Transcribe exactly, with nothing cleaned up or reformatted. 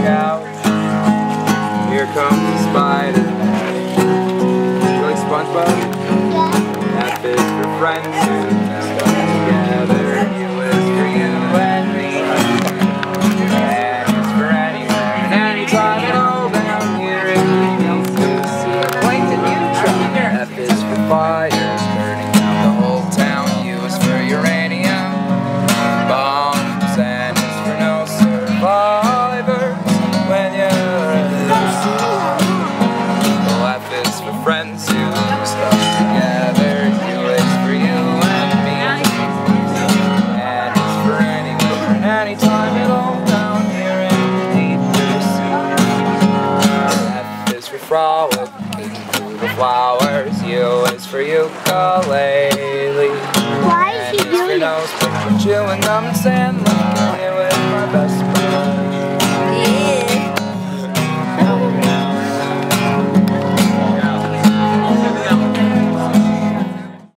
couch. Here comes the spider. You like SpongeBob? Yeah. F is for friends who stuck together. U is for you and me. N is for anywhere and anytime and all down here it feels to see. Point to neutron. F is for fires burning down the whole town. U is for uranium bombs. N is for no survivors when you're alive. F is for friends who stuck together. U is for you and me. N is for anywhere and anytime at all down here in the deep blue sea. F is for frolic, eating through the flowers. U is for ukulele. Why is he doing it? Chewing gum and sand, looking here with my best